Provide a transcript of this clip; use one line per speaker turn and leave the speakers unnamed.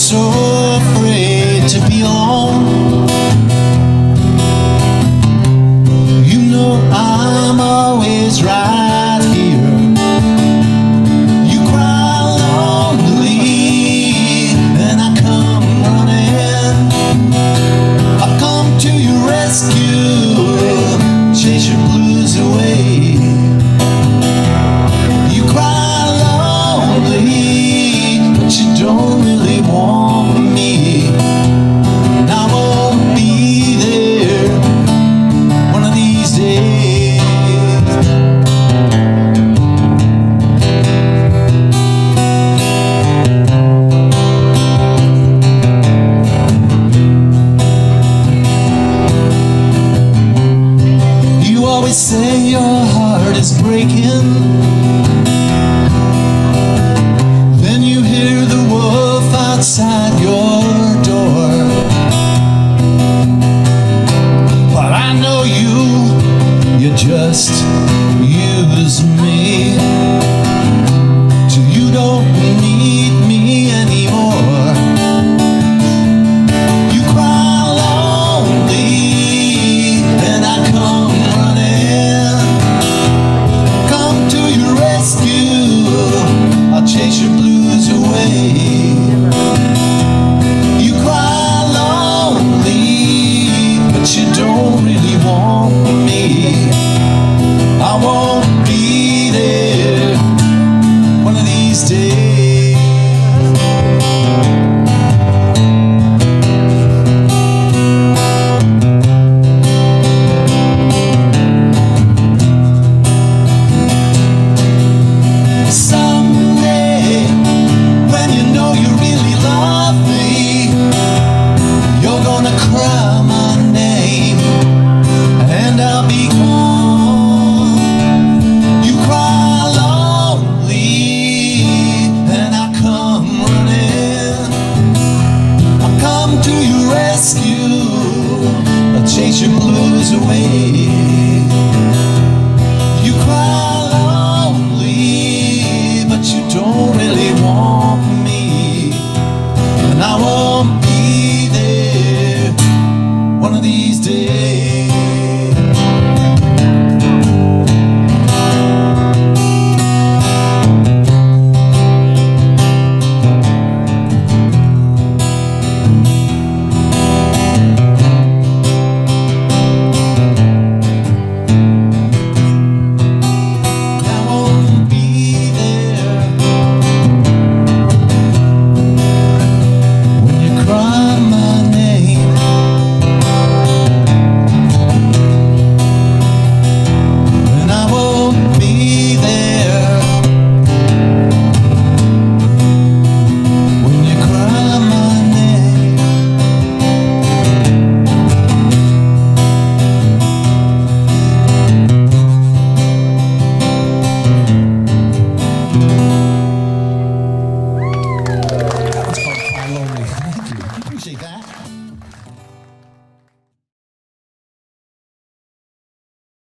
so afraid to be alone. You know I'm always right here. You cry lonely and I come running. I come to your rescue, chase your blues away. You cry lonely, but you don't really want me. And I won't be there one of these days. You always say your heart is breaking, then you hear the wolf outside your door. But I know you just use me till you don't need me anymore. You cry lonely and I come running, come to your rescue, I'll chase your blues away. You cry lonely, but you don't really want me. I won't be there one of these days. Someday, when you know you really love me, you're gonna cry my name and I'll be gone. You cry lonely and I come running. I'll come to your rescue, I'll chase your blues away.